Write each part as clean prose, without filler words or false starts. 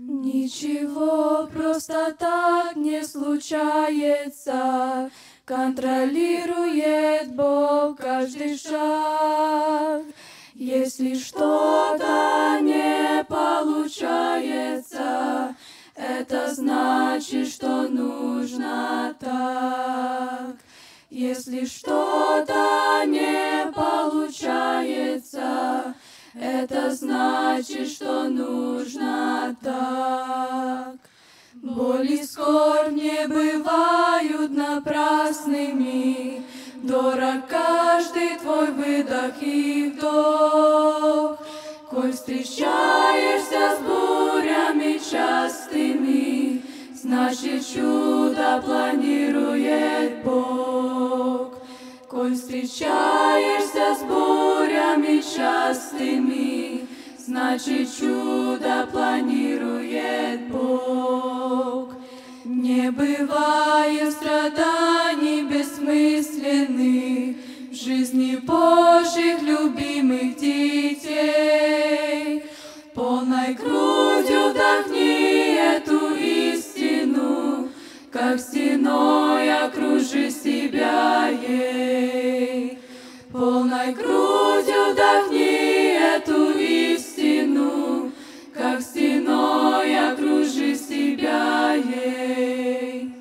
Ничего просто так не случается, контролирует Бог каждый шаг. Если что-то не получается, это значит, что нужно так. Если что-то не получается, это значит, что нужно так. Боль и скорбь не бывают напрасными, дорог каждый твой выдох и вдох. Коль встречаешься с бурями частыми, значит, чудо планирует Бог. Коль встречаешься с бурями частыми, значит, чудо планирует Бог. Не бывает страданий бессмысленных в жизни Божьих любимых детей. Полной грудью вдохни эту истину, как стеной окружи себя ей. Полной грудью вдохни эту истину, как стеной окружи себя ей.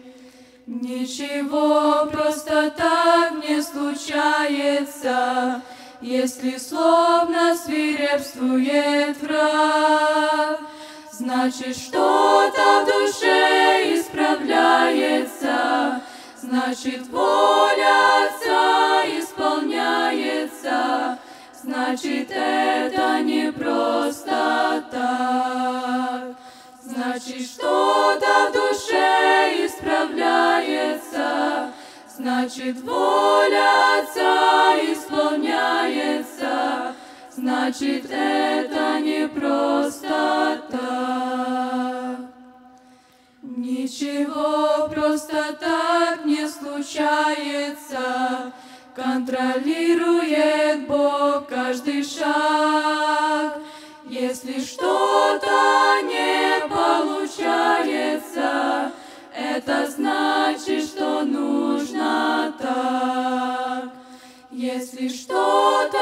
Ничего просто так не случается, если словно свирепствует враг. Значит, что-то в душе исправляется, значит, воля Отца исполняется, значит, это не просто так. Значит, что-то в душе исправляется, значит, воля Отца исполняется, значит, это не просто так. Ничего просто так не случается, контролирует Бог каждый шаг. Если что-то не получается, это значит, что нужно так. Если что-то